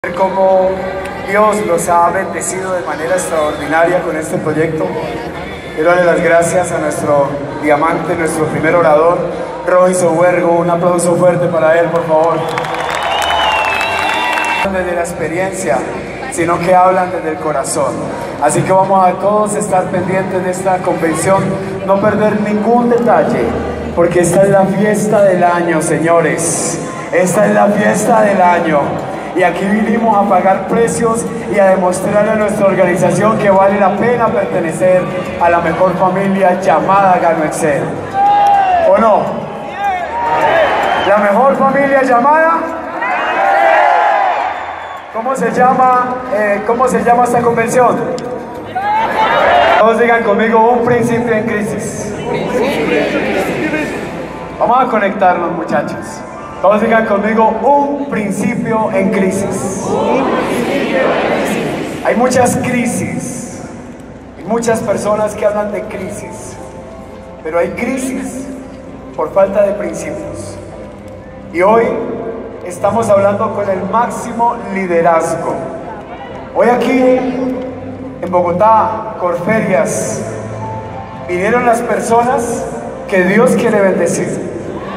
Cómo Dios los ha bendecido de manera extraordinaria con este proyecto. Quiero darle las gracias a nuestro diamante, nuestro primer orador, Royce Obergo. Un aplauso fuerte para él, por favor. Desde la experiencia, sino que hablan desde el corazón. Así que vamos a todos estar pendientes de esta convención, no perder ningún detalle, porque esta es la fiesta del año, señores. Esta es la fiesta del año. Y aquí vinimos a pagar precios y a demostrarle a nuestra organización que vale la pena pertenecer a la mejor familia llamada Gano Excel. ¿O no? ¿La mejor familia llamada? ¿Cómo se llama esta convención? Todos digan conmigo: un principio en crisis. Vamos a conectarnos, muchachos. Todos digan conmigo: un principio en crisis. Hay muchas crisis, hay muchas personas que hablan de crisis, pero hay crisis por falta de principios. Y hoy estamos hablando con el máximo liderazgo. Hoy aquí en Bogotá, Corferias, vinieron las personas que Dios quiere bendecir.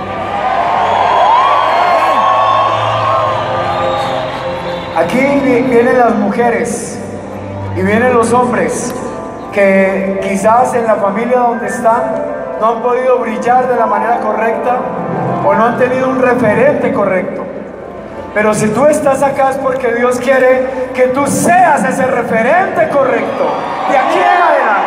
Aquí vienen las mujeres y vienen los hombres que quizás en la familia donde están no han podido brillar de la manera correcta o no han tenido un referente correcto. Pero si tú estás acá es porque Dios quiere que tú seas ese referente correcto de aquí en adelante.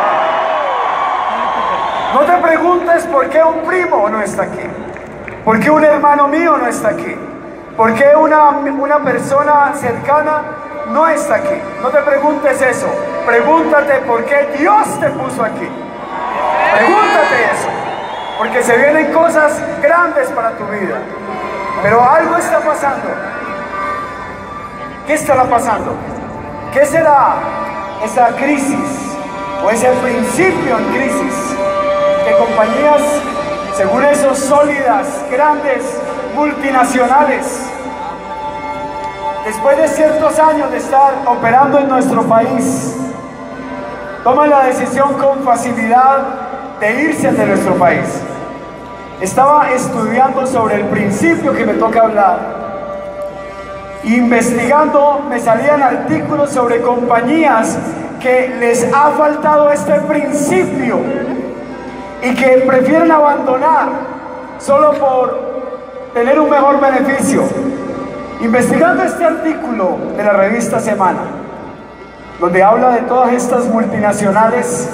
No te preguntes por qué un primo no está aquí, por qué un hermano mío no está aquí, ¿por qué una persona cercana no está aquí? No te preguntes eso. Pregúntate por qué Dios te puso aquí. Pregúntate eso. Porque se vienen cosas grandes para tu vida. Pero algo está pasando. ¿Qué estará pasando? ¿Qué será esa crisis o ese principio en crisis? Que compañías, según esos sólidas, grandes, multinacionales, después de ciertos años de estar operando en nuestro país, toman la decisión con facilidad de irse de nuestro país. Estaba estudiando sobre el principio que me toca hablar, investigando, me salían artículos sobre compañías que les ha faltado este principio y que prefieren abandonar solo por tener un mejor beneficio. Investigando este artículo de la revista Semana, donde habla de todas estas multinacionales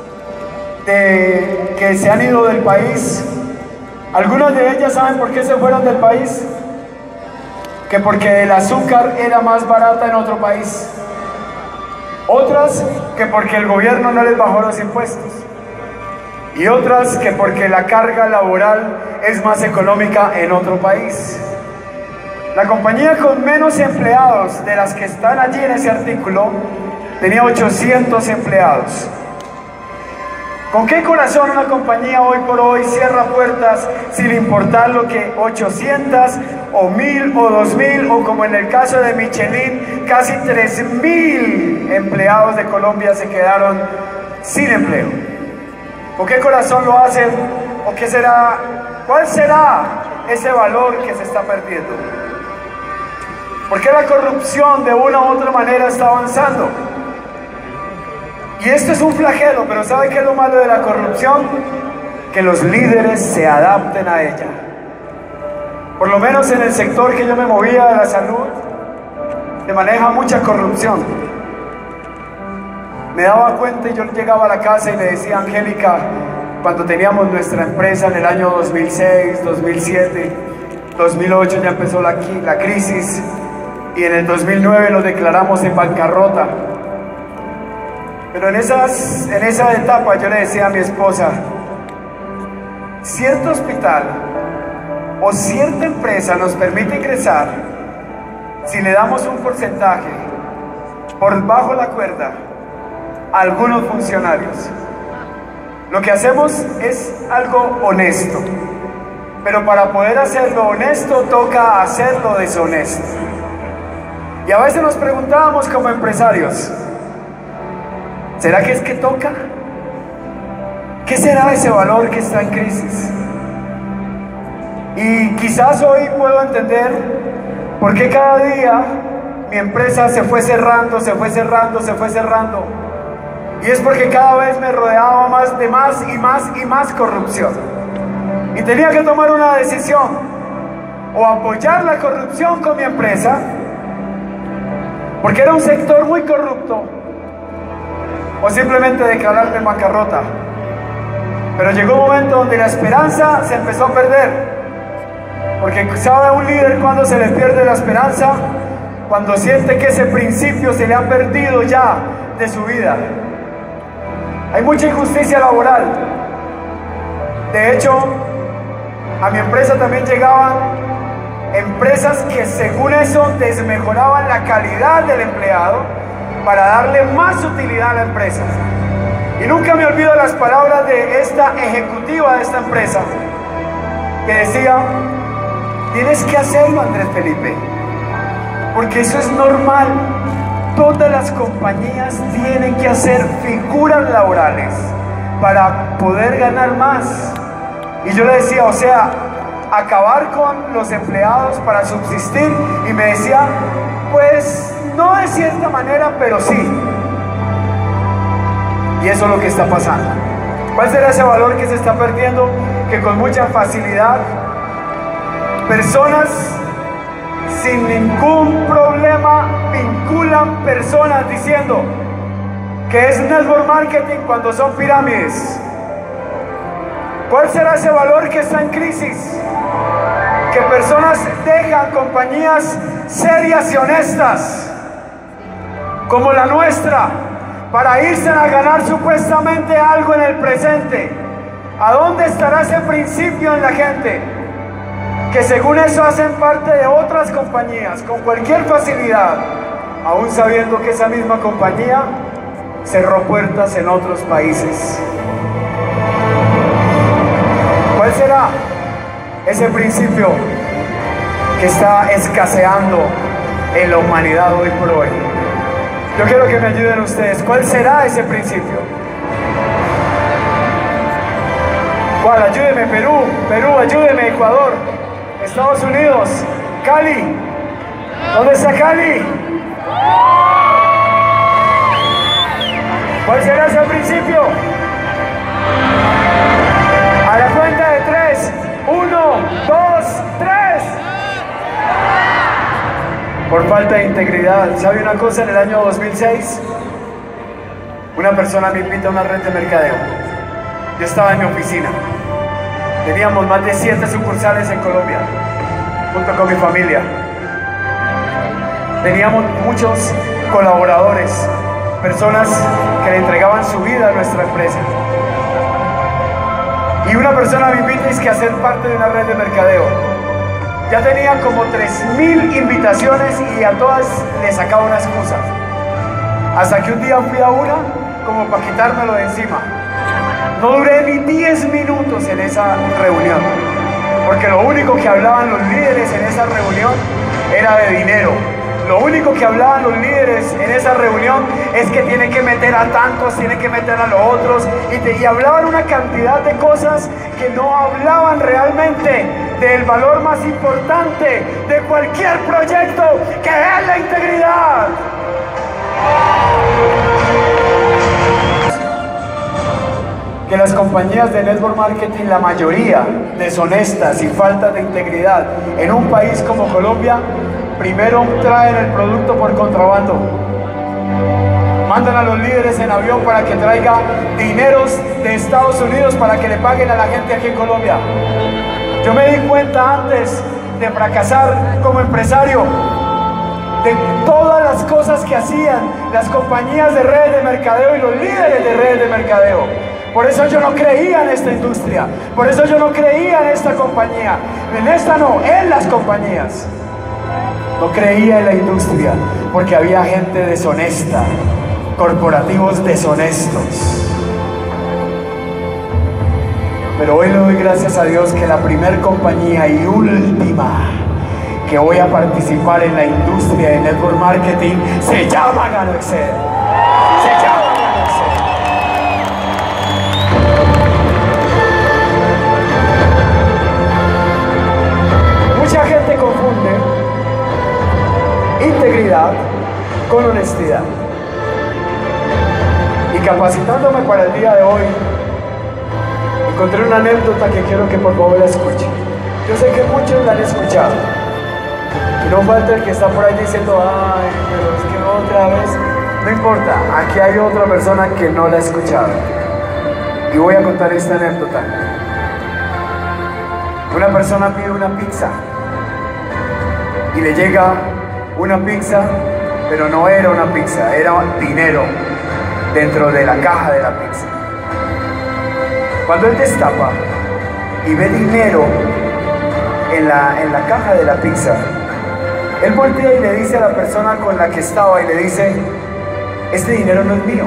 que se han ido del país. Algunas de ellas, ¿saben por qué se fueron del país? Que porque el azúcar era más barata en otro país. Otras que porque el gobierno no les bajó los impuestos. Y otras que porque la carga laboral es más económica en otro país. La compañía con menos empleados de las que están allí en ese artículo tenía 800 empleados. ¿Con qué corazón una compañía hoy por hoy cierra puertas sin importar lo que 800 o 1000 o 2000 o, como en el caso de Michelin, casi 3000 empleados de Colombia se quedaron sin empleo? ¿Con qué corazón lo hacen? ¿O qué será? ¿Cuál será ese valor que se está perdiendo? ¿Por qué la corrupción de una u otra manera está avanzando? Y esto es un flagelo, pero ¿sabe qué es lo malo de la corrupción? Que los líderes se adapten a ella. Por lo menos en el sector que yo me movía de la salud, se maneja mucha corrupción. Me daba cuenta y yo llegaba a la casa y le decía a Angélica, cuando teníamos nuestra empresa en el año 2006, 2007, 2008 ya empezó la crisis y en el 2009 nos declaramos en bancarrota. Pero en esa etapa yo le decía a mi esposa, cierto hospital o cierta empresa nos permite ingresar si le damos un porcentaje por bajo la cuerda a algunos funcionarios. Lo que hacemos es algo honesto, pero para poder hacerlo honesto toca hacerlo deshonesto. Y a veces nos preguntábamos como empresarios, ¿será que es que toca? ¿Qué será ese valor que está en crisis? Y quizás hoy puedo entender por qué cada día mi empresa se fue cerrando, se fue cerrando, se fue cerrando. Y es porque cada vez me rodeaba más de más y más y más corrupción. Y tenía que tomar una decisión: o apoyar la corrupción con mi empresa, porque era un sector muy corrupto, o simplemente declararme en bancarrota. Pero llegó un momento donde la esperanza se empezó a perder. Porque sabe un líder cuando se le pierde la esperanza, cuando siente que ese principio se le ha perdido ya de su vida. Hay mucha injusticia laboral. De hecho, a mi empresa también llegaban empresas que según eso desmejoraban la calidad del empleado para darle más utilidad a la empresa. Y nunca me olvido las palabras de esta ejecutiva de esta empresa, que decía: tienes que hacerlo, Andrés Felipe, porque eso es normal. Todas las compañías tienen que hacer figuras laborales para poder ganar más. Y yo le decía, o sea, acabar con los empleados para subsistir. Y me decía, pues no de cierta manera, pero sí. Y eso es lo que está pasando. ¿Cuál será ese valor que se está perdiendo? Que con mucha facilidad personas sin ningún problema vinculan personas diciendo que es network marketing cuando son pirámides. ¿Cuál será ese valor que está en crisis? Que personas dejan compañías serias y honestas como la nuestra para irse a ganar supuestamente algo en el presente. ¿A dónde estará ese principio en la gente? Que según eso hacen parte de otras compañías con cualquier facilidad, aún sabiendo que esa misma compañía cerró puertas en otros países. ¿Cuál será ese principio que está escaseando en la humanidad hoy por hoy? Yo quiero que me ayuden ustedes. ¿Cuál será ese principio? ¿Cuál? Ayúdeme, Perú, ayúdeme, Ecuador, Estados Unidos, Cali. ¿Dónde está Cali? ¿Cuál será ese principio? A la cuenta de 3. 1, 2, 3. Por falta de integridad. ¿Sabe una cosa? En el año 2006, una persona me invita a una red de mercadeo. Yo estaba en mi oficina. Teníamos más de 7 sucursales en Colombia, junto con mi familia. Teníamos muchos colaboradores, personas que le entregaban su vida a nuestra empresa. Y una persona me invita a hacer parte de una red de mercadeo. Ya tenía como 3.000 invitaciones y a todas le sacaba una excusa. Hasta que un día fui a una como para quitármelo de encima. No duré ni 10 minutos en esa reunión, porque lo único que hablaban los líderes en esa reunión era de dinero. Lo único que hablaban los líderes en esa reunión es que tiene que meter a tantos, tiene que meter a los otros, y hablaban una cantidad de cosas que no hablaban realmente del valor más importante de cualquier proyecto, que es la integridad. Que las compañías de network marketing, la mayoría deshonestas y falta de integridad en un país como Colombia, primero traen el producto por contrabando, mandan a los líderes en avión para que traiga dineros de Estados Unidos para que le paguen a la gente aquí en Colombia. Yo me di cuenta antes de fracasar como empresario de todas las cosas que hacían las compañías de redes de mercadeo y los líderes de redes de mercadeo. Por eso yo no creía en esta industria, por eso yo no creía en esta compañía, en esta no, en las compañías. No creía en la industria porque había gente deshonesta, corporativos deshonestos. Pero hoy le doy gracias a Dios que la primer compañía y última que voy a participar en la industria de network marketing se llama Gano Excel. Se llama Gano Excel. Mucha gente confunde integridad con honestidad. Y capacitándome para el día de hoy, encontré una anécdota que quiero que por favor la escuchen. Yo sé que muchos la han escuchado. Y no falta el que está por ahí diciendo, ay, pero es que otra vez. No importa, aquí hay otra persona que no la ha escuchado. Y voy a contar esta anécdota. Una persona pide una pizza. Y le llega una pizza, pero no era una pizza, era dinero dentro de la caja de la pizza. Cuando él destapa y ve dinero en la caja de la pizza, él voltea y le dice a la persona con la que estaba y le dice, este dinero no es mío.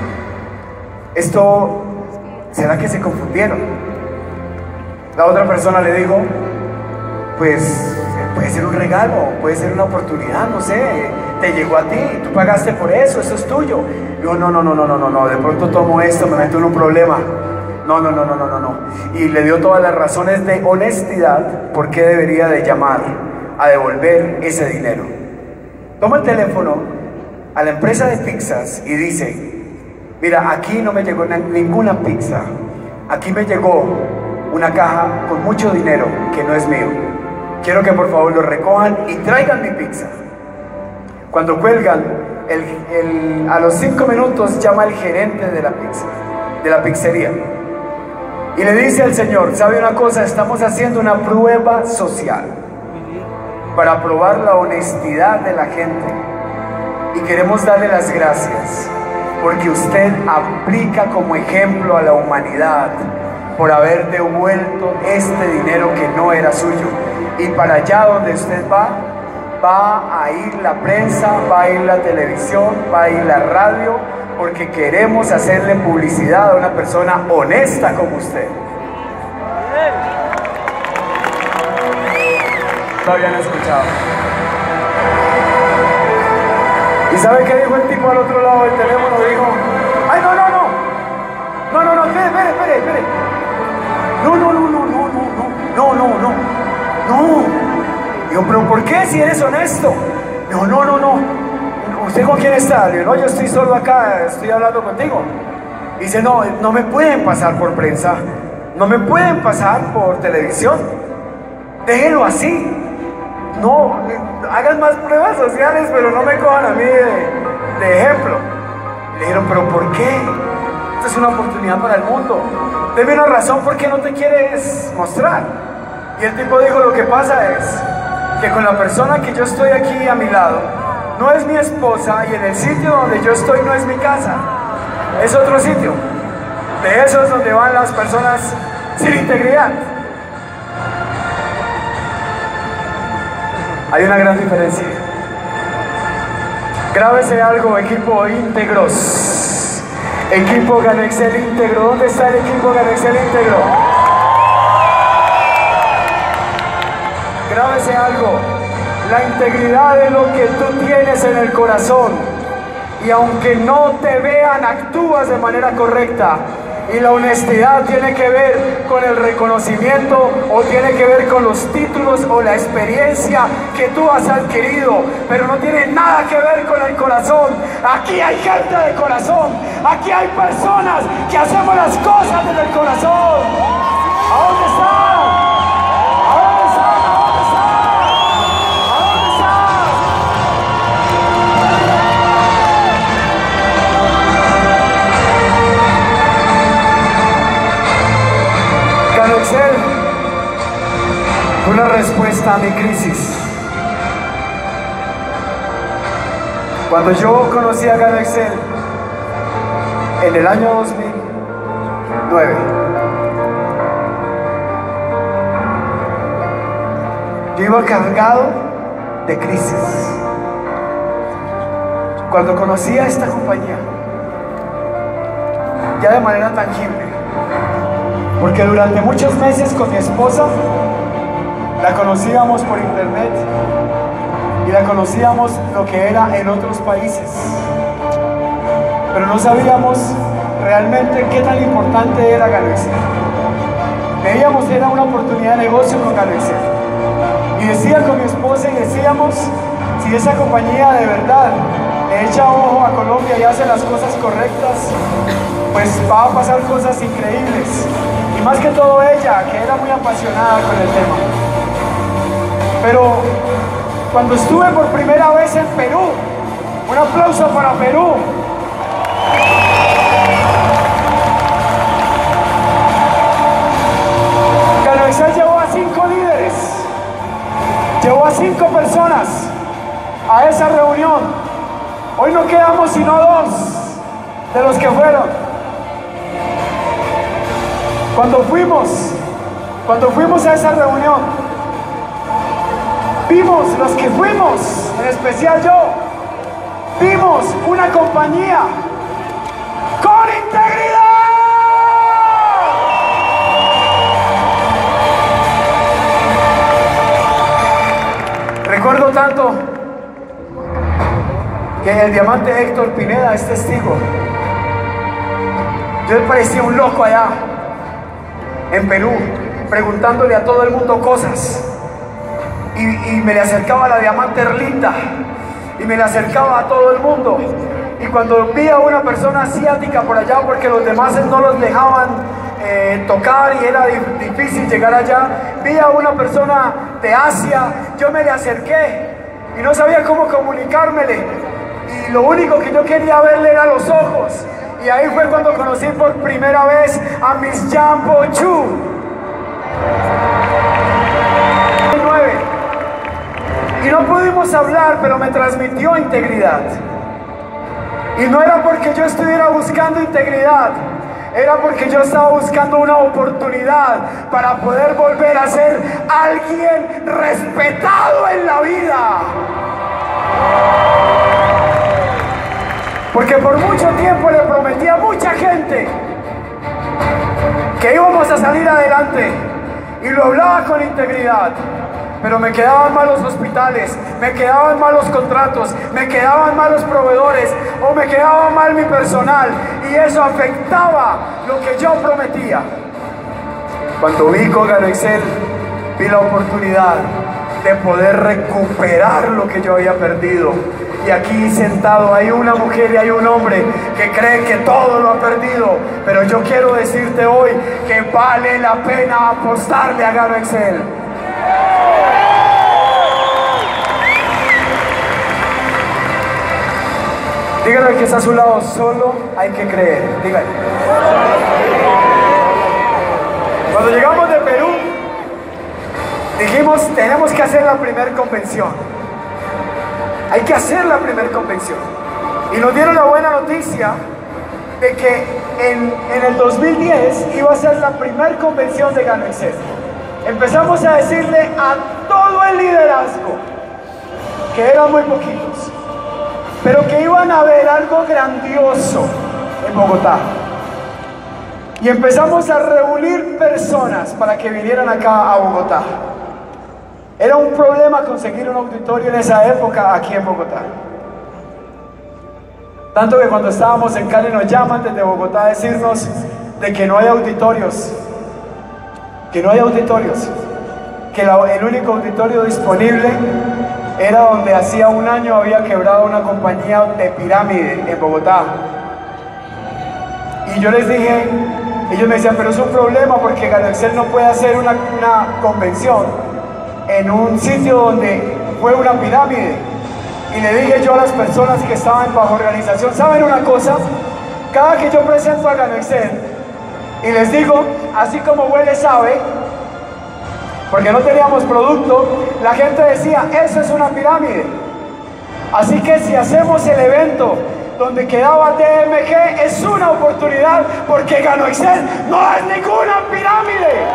Esto, ¿será que se confundieron? La otra persona le dijo, pues puede ser un regalo, puede ser una oportunidad, no sé, te llegó a ti, tú pagaste por eso, eso es tuyo. Yo, no, de pronto tomo esto, me meto en un problema. No. Y le dio todas las razones de honestidad por qué debería de llamar a devolver ese dinero. Toma el teléfono a la empresa de pizzas y dice, mira, aquí no me llegó ninguna pizza, aquí me llegó una caja con mucho dinero que no es mío. Quiero que por favor lo recojan y traigan mi pizza. Cuando cuelgan, a los 5 minutos llama el gerente de la pizza, de la pizzería. Y le dice al señor, ¿sabe una cosa? Estamos haciendo una prueba social para probar la honestidad de la gente. Y queremos darle las gracias porque usted aplica como ejemplo a la humanidad por haber devuelto este dinero que no era suyo. Y para allá donde usted va a ir la prensa, va a ir la televisión, va a ir la radio, porque queremos hacerle publicidad a una persona honesta como usted. Lo habían escuchado. ¿Y sabe qué dijo el tipo al otro lado del teléfono? Dijo, ay, no, espere. No. Digo, pero ¿por qué si eres honesto? No. ¿Usted con quién está? Le digo, no, yo estoy solo acá, estoy hablando contigo. Dice, no me pueden pasar por prensa, no me pueden pasar por televisión. Déjenlo así. No, hagan más pruebas sociales, pero no me cojan a mí de ejemplo. Le dijeron, pero ¿por qué? Esta es una oportunidad para el mundo. Deme una razón por qué no te quieres mostrar. Y el tipo dijo, lo que pasa es que con la persona que yo estoy aquí a mi lado, no es mi esposa, y en el sitio donde yo estoy no es mi casa, es otro sitio. De esos donde van las personas sin integridad. Hay una gran diferencia. Grábese algo, equipo íntegros. Equipo Gano Excel íntegro. ¿Dónde está el equipo Gano Excel íntegro? Grábese algo. La integridad es lo que tú tienes en el corazón. Y aunque no te vean, actúas de manera correcta. Y la honestidad tiene que ver con el reconocimiento, o tiene que ver con los títulos o la experiencia que tú has adquirido, pero no tiene nada que ver con el corazón. Aquí hay gente de corazón, aquí hay personas que hacemos las cosas desde el corazón. ¿A dónde están? ¿A dónde están? ¿A dónde están? ¿A dónde están? Gano Excel fue una respuesta a mi crisis. Cuando yo conocí a Gano Excel en el año 2009, yo iba cargado de crisis. Cuando conocí a esta compañía, ya de manera tangible, porque durante muchos meses con mi esposa La conocíamos por internet y la conocíamos lo que era en otros países, pero no sabíamos realmente qué tan importante era Gano Excel. Veíamos que era una oportunidad de negocio con Gano Excel. Y decía con mi esposa y decíamos, si esa compañía de verdad le echa ojo a Colombia y hace las cosas correctas, pues va a pasar cosas increíbles. Y más que todo ella, que era muy apasionada con el tema. Pero cuando estuve por primera vez en Perú, un aplauso para Perú. Gano Excel llevó a 5 líderes, llevó a 5 personas a esa reunión. Hoy no quedamos sino 2 de los que fueron. Cuando fuimos a esa reunión, vimos, los que fuimos, en especial yo, vimos una compañía con integridad. Recuerdo tanto que el diamante Héctor Pineda es testigo. Yo parecía un loco allá en Perú, preguntándole a todo el mundo cosas. Y me le acercaba a la diamante Erlinda y me le acercaba a todo el mundo. Y cuando vi a una persona asiática por allá, porque los demás no los dejaban tocar y era difícil llegar allá, vi a una persona de Asia, yo me le acerqué y no sabía cómo comunicármele. Y lo único que yo quería verle era los ojos. Y ahí fue cuando conocí por primera vez a Miss Jambo Chu. Y no pudimos hablar, pero me transmitió integridad. Y no era porque yo estuviera buscando integridad, era porque yo estaba buscando una oportunidad para poder volver a ser alguien respetado en la vida. Porque por mucho tiempo le prometí a mucha gente que íbamos a salir adelante y lo hablaba con integridad. Pero me quedaban mal los hospitales, me quedaban mal los contratos, me quedaban mal los proveedores o me quedaba mal mi personal y eso afectaba lo que yo prometía. Cuando vi con Gano Excel, vi la oportunidad de poder recuperar lo que yo había perdido. Y aquí sentado hay una mujer y hay un hombre que cree que todo lo ha perdido, pero yo quiero decirte hoy que vale la pena apostarle a Gano Excel. Dígale al que está a su lado, solo hay que creer. Dígale. Cuando llegamos de Perú, dijimos, tenemos que hacer la primera convención. Hay que hacer la primera convención. Y nos dieron la buena noticia de que en el 2010 iba a ser la primera convención de Gano Excel. Empezamos a decirle a todo el liderazgo, que eran muy poquitos, pero que iban a ver algo grandioso en Bogotá. Y empezamos a reunir personas para que vinieran acá a Bogotá. Era un problema conseguir un auditorio en esa época aquí en Bogotá. Tanto que cuando estábamos en Cali nos llaman desde Bogotá a decirnos de que no hay auditorios. Que el único auditorio disponible era donde hacía un año había quebrado una compañía de pirámide en Bogotá. Y yo les dije, ellos me decían, pero es un problema porque Gano Excel no puede hacer una convención en un sitio donde fue una pirámide. Y le dije yo a las personas que estaban bajo organización, ¿saben una cosa? Cada que yo presento a Gano Excel y les digo, así como huele sabe, porque no teníamos producto, la gente decía, eso es una pirámide. Así que si hacemos el evento donde quedaba DMG, es una oportunidad, porque Gano Excel no es ninguna pirámide.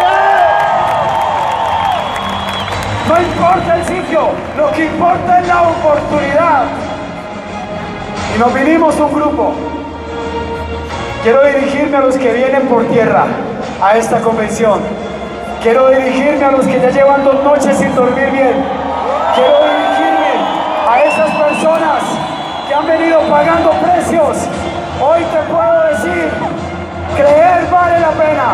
No importa el sitio, lo que importa es la oportunidad. Y nos vinimos un grupo. Quiero dirigirme a los que vienen por tierra a esta convención. Quiero dirigirme a los que ya llevan 2 noches sin dormir bien. Quiero dirigirme a esas personas que han venido pagando precios. Hoy te puedo decir, creer vale la pena.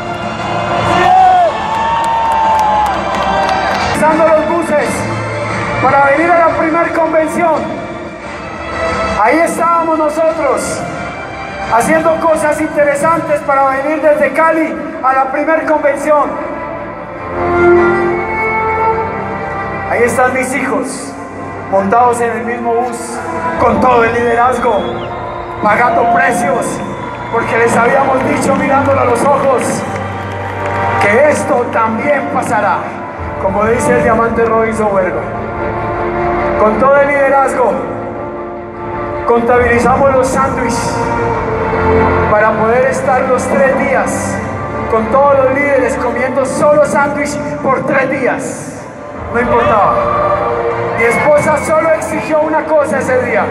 Usando los buses para venir a la primera convención. Ahí estábamos nosotros, haciendo cosas interesantes para venir desde Cali a la primera convención. Ahí están mis hijos, montados en el mismo bus, con todo el liderazgo, pagando precios, porque les habíamos dicho mirándolo a los ojos, que esto también pasará, como dice el diamante Robinson Huergo. Con todo el liderazgo, contabilizamos los sándwiches para poder estar los 3 días con todos los líderes comiendo solo sándwich por 3 días. No importaba. Mi esposa solo exigió una cosa ese día.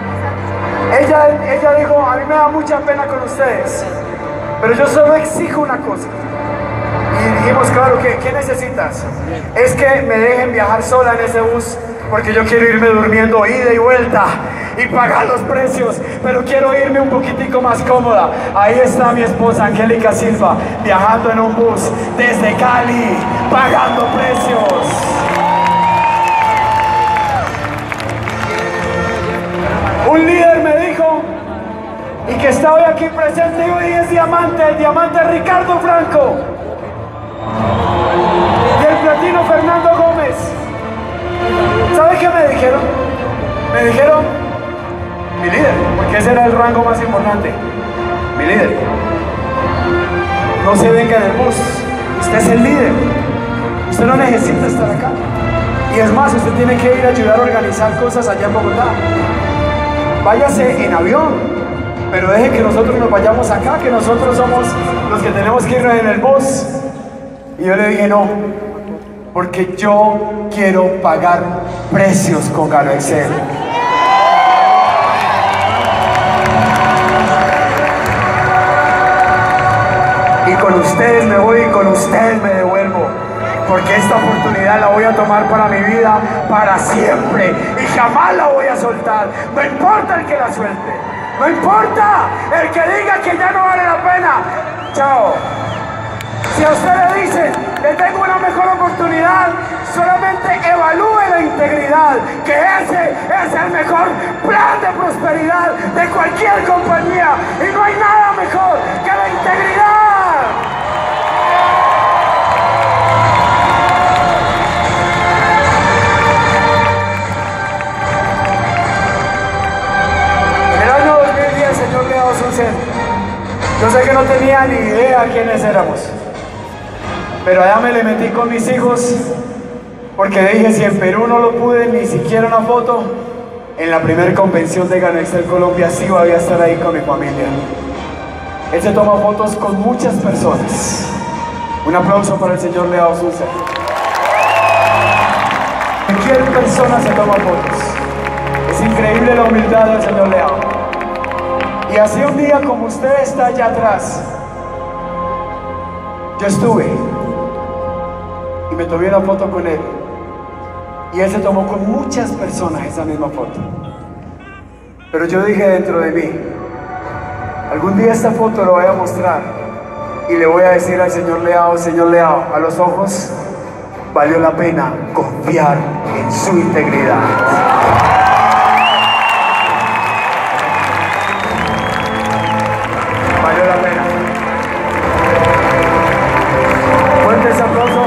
Ella dijo, a mí me da mucha pena con ustedes, pero yo solo exijo una cosa. Y dijimos, claro, ¿qué necesitas? Es que me dejen viajar sola en ese bus, porque yo quiero irme durmiendo ida y vuelta y pagar los precios, pero quiero irme un poquitico más cómoda. Ahí está mi esposa Angélica Silva, viajando en un bus desde Cali, pagando precios. Un líder me dijo, y que está hoy aquí presente, y hoy es diamante, el diamante Ricardo Franco, y el platino Fernando Gómez. ¿Sabe qué me dijeron? Me dijeron, mi líder, porque ese era el rango más importante. Mi líder, no se venga en el bus, usted es el líder, usted no necesita estar acá. Y es más, usted tiene que ir a ayudar a organizar cosas allá en Bogotá. Váyase en avión, pero deje que nosotros nos vayamos acá, que nosotros somos los que tenemos que irnos en el bus. Y yo le dije, no, porque yo quiero pagar precios con Gano Excel. Y con ustedes me voy y con ustedes me devuelvo, porque esta oportunidad la voy a tomar para mi vida, para siempre, y jamás la voy a soltar. No importa el que la suelte, no importa el que diga que ya no vale la pena. Chao. Si a usted le dicen, le tengo una mejor oportunidad, solamente evalúe la integridad, que ese es el mejor plan de prosperidad de cualquier compañía, y no hay nada mejor que la integridad. En el año 2010, señor Leao Sucen, yo sé que no tenía ni idea quiénes éramos, pero allá me le metí con mis hijos, porque dije, si en Perú no lo pude, ni siquiera una foto, en la primera convención de Gano Excel Colombia sí voy a estar ahí con mi familia. Él se toma fotos con muchas personas. Un aplauso para el señor Leao Sucen. Cualquier persona se toma fotos. Es increíble la humildad del señor Leao. Y así un día como usted está allá atrás, yo estuve y me tomé una foto con él, y él se tomó con muchas personas esa misma foto. Pero yo dije dentro de mí, algún día esta foto lo voy a mostrar y le voy a decir al señor Leao, a los ojos, valió la pena confiar en su integridad. Valió la pena. Fuerte ese aplauso.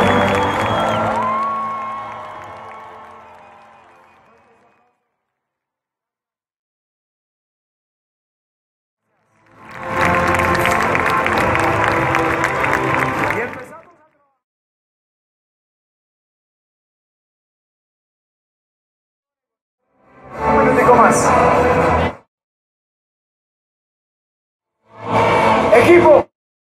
Equipo,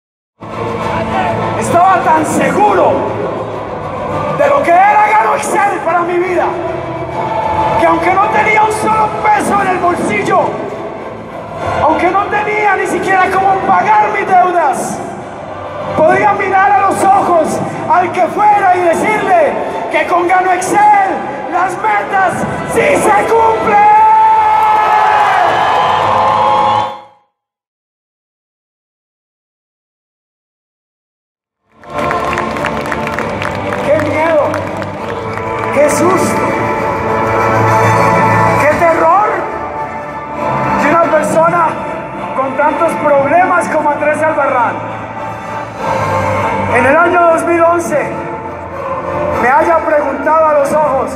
estaba tan seguro de lo que era Gano Excel para mi vida, que aunque no tenía un solo peso en el bolsillo, aunque no tenía ni siquiera cómo pagar mis deudas, Podía mirar a los ojos al que fuera y decirle que con Gano Excel las metas sí se cumplen. ¡Qué miedo! ¡Qué susto! ¡Qué terror! Que una persona con tantos problemas como Andrés Albarrán en el año 2011 me haya preguntado a los ojos,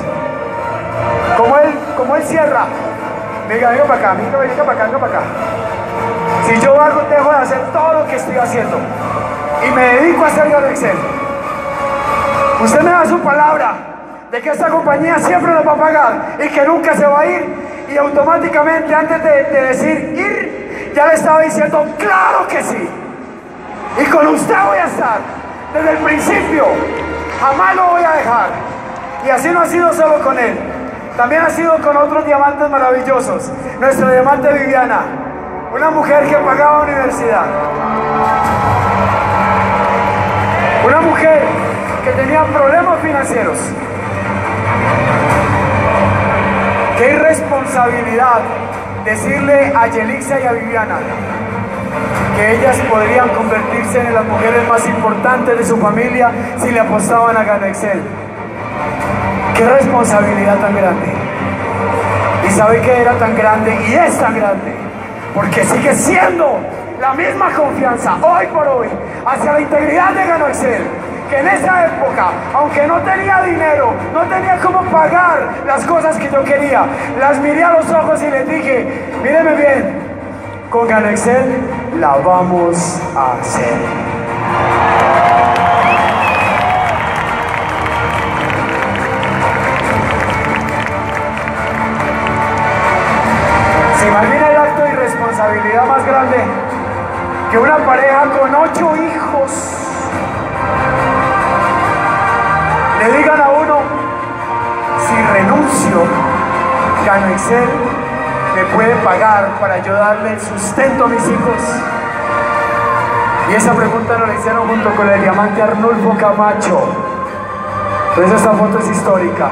como él cierra, me diga, venga para acá, venga para acá, venga para acá. Si yo dejo de hacer todo lo que estoy haciendo y me dedico a hacer Gano Excel, usted me da su palabra de que esta compañía siempre nos va a pagar y que nunca se va a ir. Y automáticamente, antes de decir ir, ya le estaba diciendo, claro que sí. Y con usted voy a estar desde el principio, jamás lo voy a dejar. Y así no ha sido solo con él, también ha sido con otros diamantes maravillosos. Nuestra diamante Viviana, una mujer que pagaba universidad, una mujer que tenía problemas financieros. Qué irresponsabilidad decirle a Yelixa y a Viviana que ellas podrían convertirse en las mujeres más importantes de su familia si le apostaban a Gano Excel. Qué responsabilidad tan grande. Y sabe que era tan grande y es tan grande porque sigue siendo la misma confianza hoy por hoy hacia la integridad de Gano Excel, que en esa época, aunque no tenía dinero, no tenía cómo pagar las cosas que yo quería, las miré a los ojos y les dije, míreme bien, con Gano Excel la vamos a hacer. ¿Se imagina el acto de irresponsabilidad más grande que una pareja con 8 hijos le digan a uno, si renuncio, Gano Excel me puede pagar para yo darle el sustento a mis hijos? Y esa pregunta nos la hicieron junto con el diamante Arnulfo Camacho. Por eso esta foto es histórica.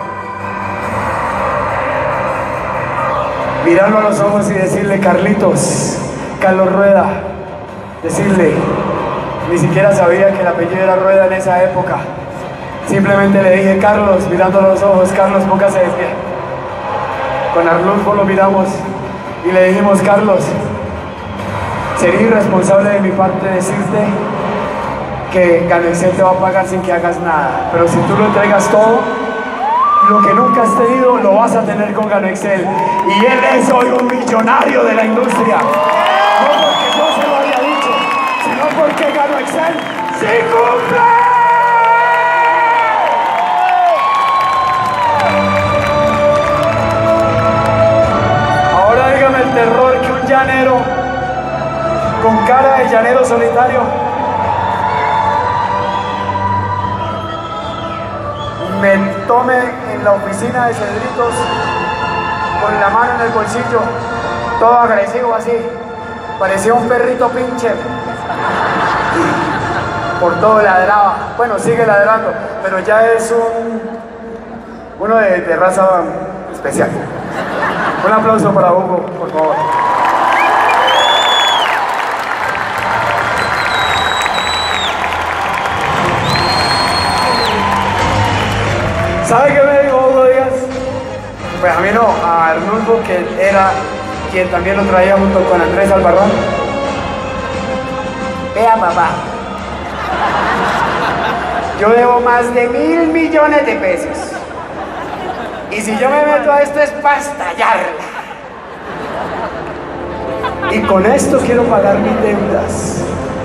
Mirarlo a los ojos y decirle, Carlitos, Carlos Rueda, decirle, ni siquiera sabía que el apellido era Rueda en esa época. Simplemente le dije, Carlos, mirándolo a los ojos, Carlos, póngase de pie. Con Arnulfo lo miramos y le dijimos, Carlos, sería irresponsable de mi parte decirte que Gano Excel te va a pagar sin que hagas nada. Pero si tú lo entregas todo, lo que nunca has tenido, lo vas a tener con Gano Excel. Y él es hoy un millonario de la industria. No porque yo se lo haya dicho, sino porque Gano Excel ¡sí cumple! El terror que un llanero con cara de llanero solitario me tome en la oficina de Cedritos con la mano en el bolsillo, todo agresivo así, parecía un perrito pinche, por todo ladraba. Bueno, sigue ladrando, pero ya es uno de raza especial. Un aplauso para Hugo, por favor. ¿Sabe qué me dijo Hugo Díaz? Pues a mí no, a Arnulfo, que era quien también lo traía junto con Andrés Albarrán. Vea, papá, yo debo más de 1.000 millones de pesos. Y si yo me meto a esto es para estallarla. Y con esto quiero pagar mis deudas.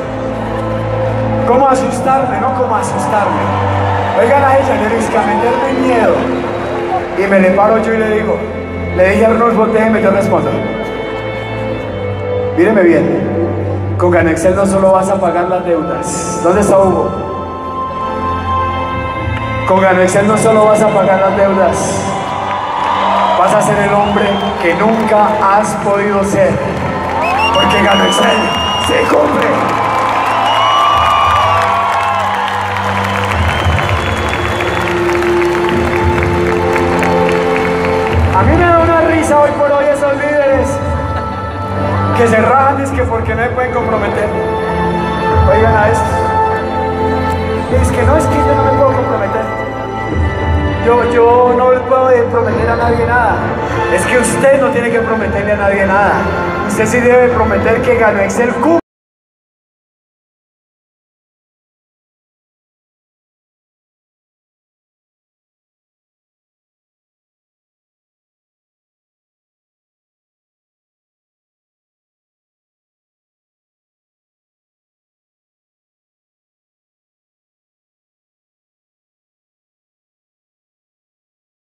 ¿Cómo asustarme? No como asustarme. Oigan a ella, Nerisca, meterme miedo. Y me le paro yo y le dije a Arnulfo, déjeme, yo respondo. Míreme bien, con Gano Excel no solo vas a pagar las deudas. ¿Dónde está Hugo? Con Gano Excel no solo vas a pagar las deudas, vas a ser el hombre que nunca has podido ser, porque Gano Excel se cumple. pasa hoy por hoy a esos líderes que se rajan es que porque no me pueden comprometer? Oigan a esto. Es que no, es que yo no me puedo comprometer. Yo no le puedo prometer a nadie nada. Es que usted no tiene que prometerle a nadie nada. Usted sí debe prometer que Ganoexcel cumple